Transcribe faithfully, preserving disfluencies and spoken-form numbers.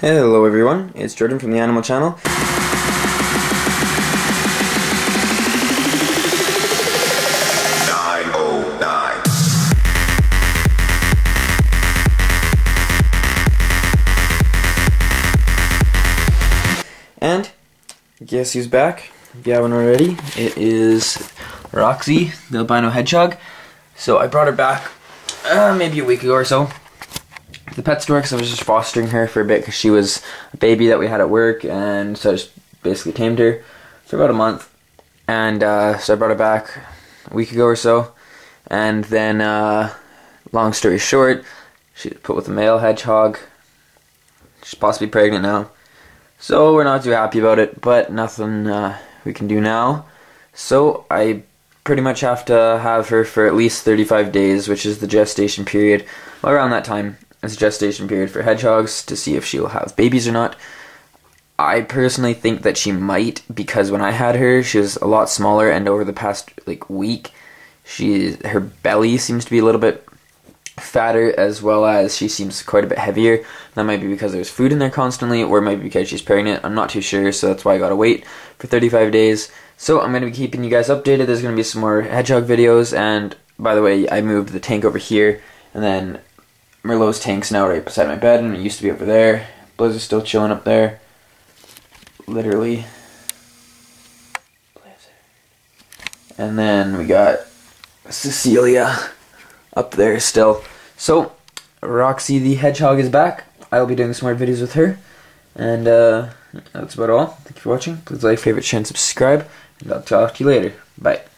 Hello everyone, it's Jordan from the Animal Channel. nine oh nine. And guess who's back? If you haven't already, it is Roxie, the albino hedgehog. So I brought her back uh, maybe a week ago or so. The pet store, because I was just fostering her for a bit because she was a baby that we had at work, and so I just basically tamed her for about a month. And uh, so I brought her back a week ago or so, and then uh, long story short, she was put with a male hedgehog. She's possibly pregnant now, so we're not too happy about it, but nothing uh, we can do now. So I pretty much have to have her for at least thirty-five days, which is the gestation period. Well, around that time is a gestation period for hedgehogs to see if she'll have babies or not. I personally think that she might, because when I had her, she was a lot smaller, and over the past like week, she her belly seems to be a little bit fatter, as well as she seems quite a bit heavier. That might be because there's food in there constantly, or it might be because she's pregnant. I'm not too sure, so that's why I gotta wait for thirty-five days. So I'm gonna be keeping you guys updated. There's gonna be some more hedgehog videos, and by the way, I moved the tank over here, and then Merlot's tank's now right beside my bed, and it used to be over there. Blizzard's still chilling up there. Literally. And then we got Cecilia up there still. So, Roxie the hedgehog is back. I'll be doing some more videos with her. And uh, that's about all. Thank you for watching. Please like, favorite, share, and subscribe. And I'll talk to you later. Bye.